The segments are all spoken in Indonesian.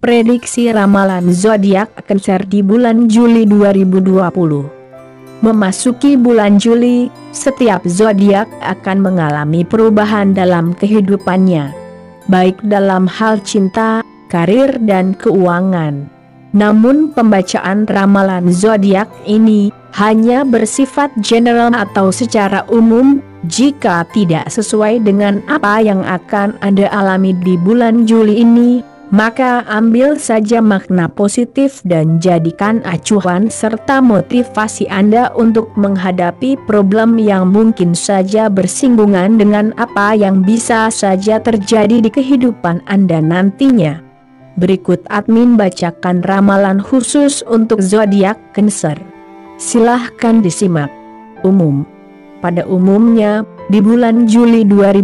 Prediksi ramalan zodiak Cancer di bulan Juli 2020. Memasuki bulan Juli, setiap zodiak akan mengalami perubahan dalam kehidupannya, baik dalam hal cinta, karir dan keuangan. Namun pembacaan ramalan zodiak ini hanya bersifat general atau secara umum. Jika tidak sesuai dengan apa yang akan Anda alami di bulan Juli ini, maka ambil saja makna positif dan jadikan acuan serta motivasi Anda untuk menghadapi problem yang mungkin saja bersinggungan dengan apa yang bisa saja terjadi di kehidupan Anda nantinya. Berikut admin bacakan ramalan khusus untuk zodiak Cancer. Silahkan disimak. Umum. Pada umumnya, di bulan Juli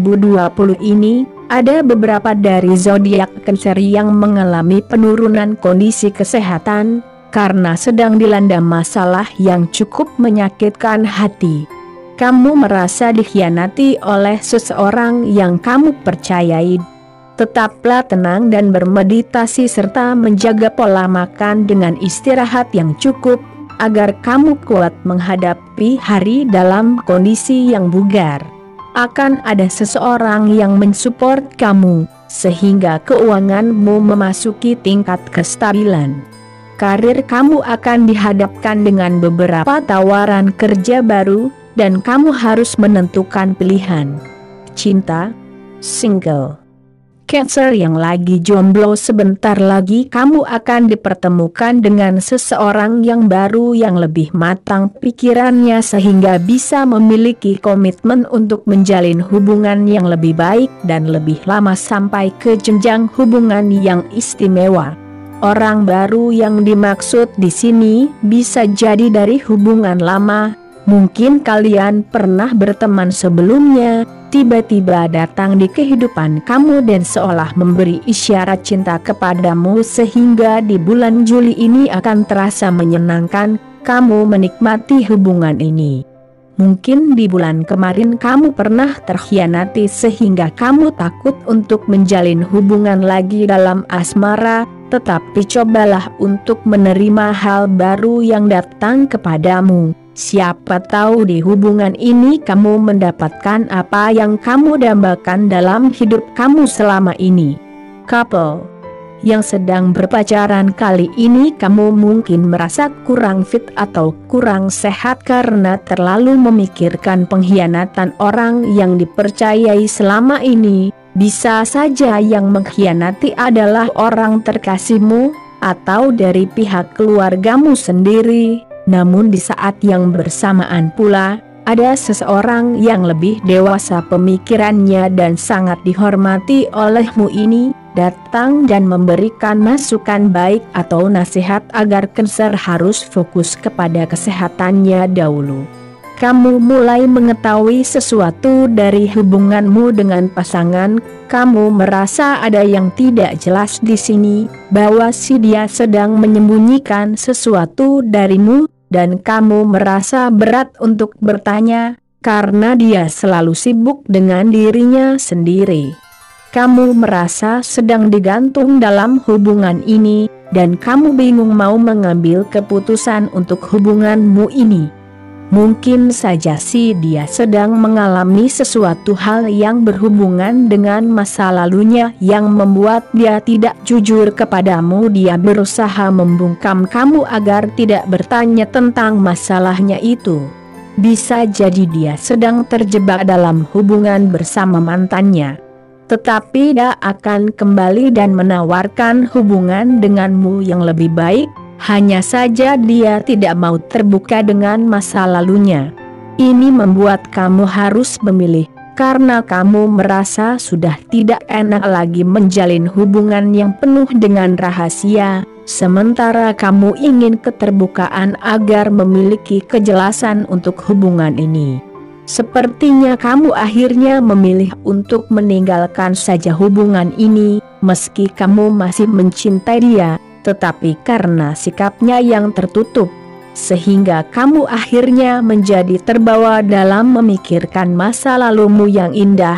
2020 ini, ada beberapa dari zodiak Cancer yang mengalami penurunan kondisi kesehatan, karena sedang dilanda masalah yang cukup menyakitkan hati. Kamu merasa dikhianati oleh seseorang yang kamu percayai. Tetaplah tenang dan bermeditasi serta menjaga pola makan dengan istirahat yang cukup, agar kamu kuat menghadapi hari dalam kondisi yang bugar. Akan ada seseorang yang mensupport kamu, sehingga keuanganmu memasuki tingkat kestabilan. Karir kamu akan dihadapkan dengan beberapa tawaran kerja baru, dan kamu harus menentukan pilihan. Cinta, single. Cancer yang lagi jomblo, sebentar lagi kamu akan dipertemukan dengan seseorang yang baru yang lebih matang pikirannya sehingga bisa memiliki komitmen untuk menjalin hubungan yang lebih baik dan lebih lama sampai ke jenjang hubungan yang istimewa. Orang baru yang dimaksud di sini bisa jadi dari hubungan lama. Mungkin kalian pernah berteman sebelumnya, tiba-tiba datang di kehidupan kamu dan seolah memberi isyarat cinta kepadamu sehingga di bulan Juli ini akan terasa menyenangkan, kamu menikmati hubungan ini. Mungkin di bulan kemarin kamu pernah terkhianati sehingga kamu takut untuk menjalin hubungan lagi dalam asmara, tetapi cobalah untuk menerima hal baru yang datang kepadamu. Siapa tahu di hubungan ini kamu mendapatkan apa yang kamu dambakan dalam hidup kamu selama ini. Couple yang sedang berpacaran, kali ini kamu mungkin merasa kurang fit atau kurang sehat karena terlalu memikirkan pengkhianatan orang yang dipercayai selama ini. Bisa saja yang mengkhianati adalah orang terkasihmu atau dari pihak keluargamu sendiri. Namun di saat yang bersamaan pula, ada seseorang yang lebih dewasa pemikirannya dan sangat dihormati olehmu ini, datang dan memberikan masukan baik atau nasihat agar Cancer harus fokus kepada kesehatannya dahulu. Kamu mulai mengetahui sesuatu dari hubunganmu dengan pasangan, kamu merasa ada yang tidak jelas di sini, bahwa si dia sedang menyembunyikan sesuatu darimu, dan kamu merasa berat untuk bertanya, karena dia selalu sibuk dengan dirinya sendiri. Kamu merasa sedang digantung dalam hubungan ini, dan kamu bingung mau mengambil keputusan untuk hubunganmu ini. Mungkin saja sih dia sedang mengalami sesuatu hal yang berhubungan dengan masa lalunya yang membuat dia tidak jujur kepadamu. Dia berusaha membungkam kamu agar tidak bertanya tentang masalahnya itu. Bisa jadi dia sedang terjebak dalam hubungan bersama mantannya, tetapi dia akan kembali dan menawarkan hubungan denganmu yang lebih baik. Hanya saja dia tidak mau terbuka dengan masa lalunya. Ini membuat kamu harus memilih, karena kamu merasa sudah tidak enak lagi menjalin hubungan yang penuh dengan rahasia, sementara kamu ingin keterbukaan agar memiliki kejelasan untuk hubungan ini. Sepertinya kamu akhirnya memilih untuk meninggalkan saja hubungan ini, meski kamu masih mencintai dia. Tetapi karena sikapnya yang tertutup, sehingga kamu akhirnya menjadi terbawa dalam memikirkan masa lalumu yang indah.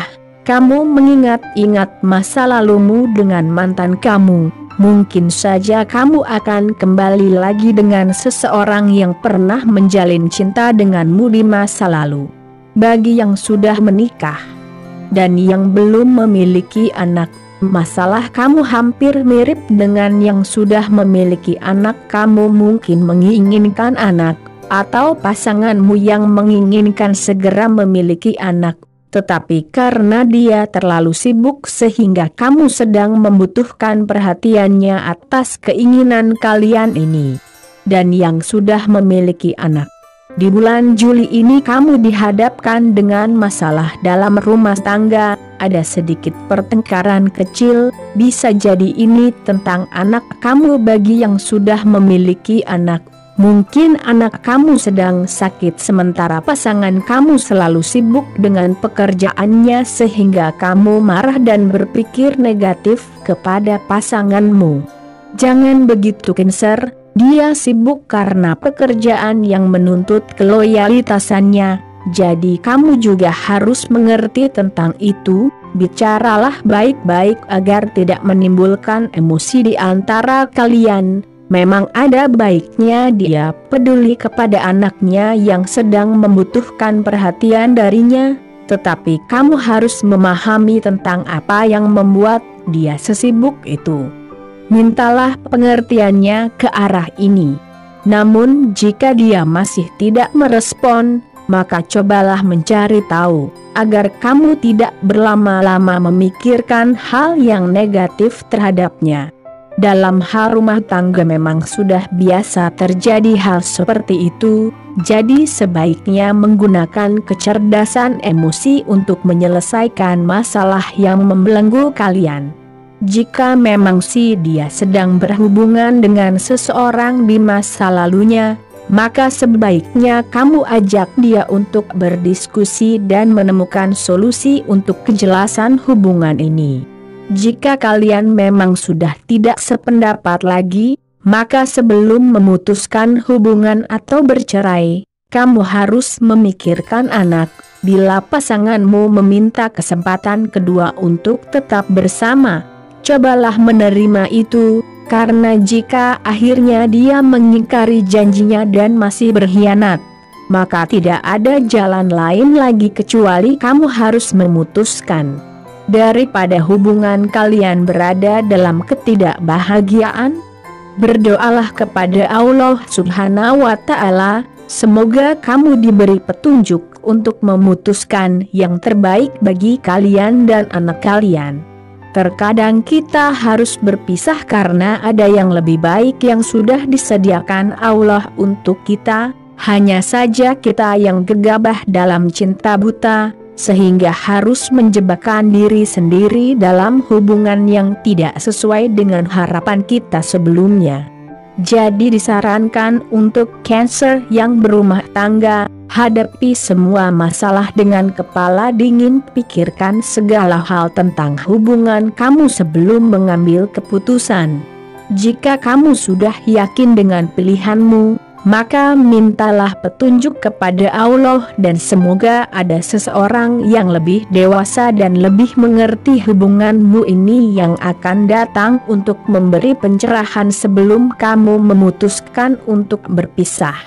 Kamu mengingat-ingat masa lalumu dengan mantan kamu. Mungkin saja kamu akan kembali lagi dengan seseorang yang pernah menjalin cinta denganmu di masa lalu. Bagi yang sudah menikah dan yang belum memiliki anak, masalah kamu hampir mirip dengan yang sudah memiliki anak. Kamu mungkin menginginkan anak, atau pasanganmu yang menginginkan segera memiliki anak. Tetapi karena dia terlalu sibuk sehingga kamu sedang membutuhkan perhatiannya atas keinginan kalian ini. Dan yang sudah memiliki anak, di bulan Juli ini kamu dihadapkan dengan masalah dalam rumah tangga. Ada sedikit pertengkaran kecil, bisa jadi ini tentang anak kamu. Bagi yang sudah memiliki anak, mungkin anak kamu sedang sakit sementara pasangan kamu selalu sibuk dengan pekerjaannya sehingga kamu marah dan berpikir negatif kepada pasanganmu. Jangan begitu, Cancer. Dia sibuk karena pekerjaan yang menuntut keloyalitasannya, jadi kamu juga harus mengerti tentang itu. Bicaralah baik-baik agar tidak menimbulkan emosi di antara kalian. Memang ada baiknya dia peduli kepada anaknya yang sedang membutuhkan perhatian darinya, tetapi kamu harus memahami tentang apa yang membuat dia sesibuk itu. Mintalah pengertiannya ke arah ini. Namun jika dia masih tidak merespon, maka cobalah mencari tahu, agar kamu tidak berlama-lama memikirkan hal yang negatif terhadapnya. Dalam hal rumah tangga memang sudah biasa terjadi hal seperti itu, jadi sebaiknya menggunakan kecerdasan emosi untuk menyelesaikan masalah yang membelenggu kalian. Jika memang dia sedang berhubungan dengan seseorang di masa lalunya, maka sebaiknya kamu ajak dia untuk berdiskusi dan menemukan solusi untuk kejelasan hubungan ini. Jika kalian memang sudah tidak sependapat lagi, maka sebelum memutuskan hubungan atau bercerai, kamu harus memikirkan anak. Bila pasanganmu meminta kesempatan kedua untuk tetap bersama, cobalah menerima itu, karena jika akhirnya dia mengingkari janjinya dan masih berkhianat, maka tidak ada jalan lain lagi kecuali kamu harus memutuskan. Daripada hubungan kalian berada dalam ketidakbahagiaan, berdoalah kepada Allah Subhanahu wa Ta'ala, semoga kamu diberi petunjuk untuk memutuskan yang terbaik bagi kalian dan anak kalian. Terkadang kita harus berpisah karena ada yang lebih baik yang sudah disediakan Allah untuk kita, hanya saja kita yang gegabah dalam cinta buta, sehingga harus menjebakkan diri sendiri dalam hubungan yang tidak sesuai dengan harapan kita sebelumnya. Jadi disarankan untuk Cancer yang berumah tangga, hadapi semua masalah dengan kepala dingin, pikirkan segala hal tentang hubungan kamu sebelum mengambil keputusan. Jika kamu sudah yakin dengan pilihanmu, maka mintalah petunjuk kepada Allah dan semoga ada seseorang yang lebih dewasa dan lebih mengerti hubunganmu ini yang akan datang untuk memberi pencerahan sebelum kamu memutuskan untuk berpisah.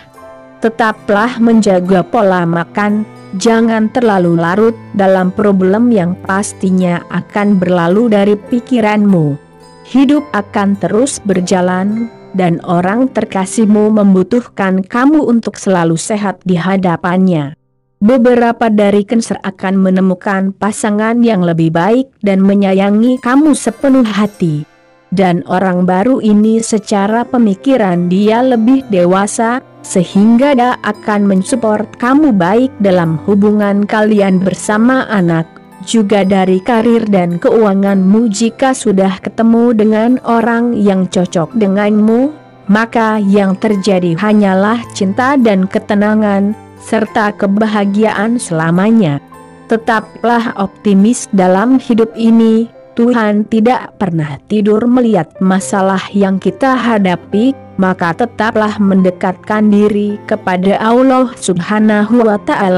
Tetaplah menjaga pola makan, jangan terlalu larut dalam problem yang pastinya akan berlalu dari pikiranmu. Hidup akan terus berjalan, dan orang terkasihmu membutuhkan kamu untuk selalu sehat di hadapannya. Beberapa dari Cancer akan menemukan pasangan yang lebih baik dan menyayangi kamu sepenuh hati. Dan orang baru ini secara pemikiran dia lebih dewasa, sehingga dia akan mensupport kamu baik dalam hubungan kalian bersama anak, juga dari karir dan keuanganmu. Jika sudah ketemu dengan orang yang cocok denganmu, maka yang terjadi hanyalah cinta dan ketenangan, serta kebahagiaan selamanya. Tetaplah optimis dalam hidup ini. Tuhan tidak pernah tidur melihat masalah yang kita hadapi, maka tetaplah mendekatkan diri kepada Allah Subhanahu wa Ta'ala.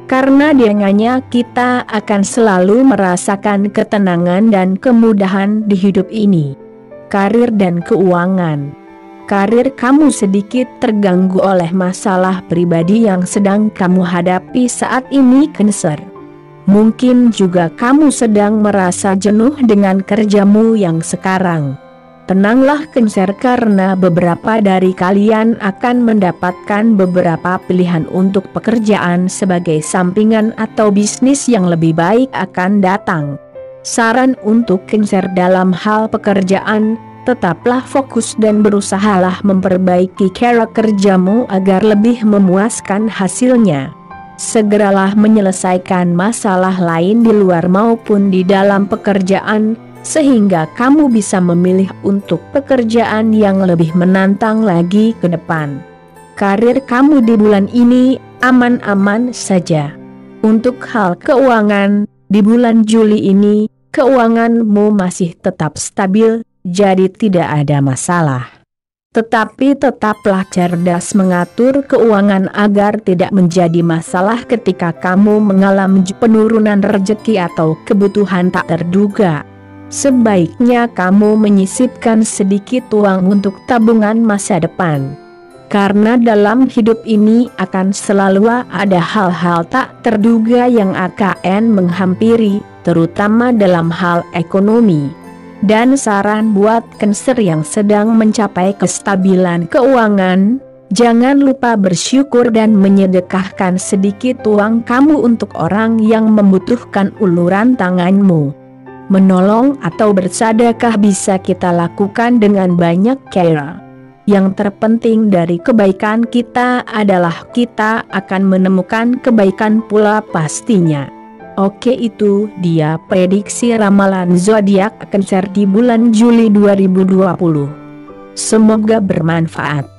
Karena dengannya kita akan selalu merasakan ketenangan dan kemudahan di hidup ini. Karir dan keuangan. Karir kamu sedikit terganggu oleh masalah pribadi yang sedang kamu hadapi saat ini, Cancer. Mungkin juga kamu sedang merasa jenuh dengan kerjamu yang sekarang. Tenanglah, Cancer, karena beberapa dari kalian akan mendapatkan beberapa pilihan untuk pekerjaan sebagai sampingan atau bisnis yang lebih baik akan datang. Saran untuk Cancer dalam hal pekerjaan, tetaplah fokus dan berusahalah memperbaiki cara kerjamu agar lebih memuaskan hasilnya. Segeralah menyelesaikan masalah lain di luar maupun di dalam pekerjaan, sehingga kamu bisa memilih untuk pekerjaan yang lebih menantang lagi ke depan. Karir kamu di bulan ini aman-aman saja. Untuk hal keuangan, di bulan Juli ini, keuanganmu masih tetap stabil, jadi tidak ada masalah. Tetapi tetaplah cerdas mengatur keuangan agar tidak menjadi masalah ketika kamu mengalami penurunan rezeki atau kebutuhan tak terduga. Sebaiknya kamu menyisipkan sedikit uang untuk tabungan masa depan. Karena dalam hidup ini akan selalu ada hal-hal tak terduga yang akan menghampiri, terutama dalam hal ekonomi. Dan saran buat Cancer yang sedang mencapai kestabilan keuangan, jangan lupa bersyukur dan menyedekahkan sedikit uang kamu untuk orang yang membutuhkan uluran tanganmu. Menolong atau bersedekah bisa kita lakukan dengan banyak cara. Yang terpenting dari kebaikan kita adalah kita akan menemukan kebaikan pula pastinya. Oke, itu dia prediksi ramalan zodiak Cancer di bulan Juli 2020. Semoga bermanfaat.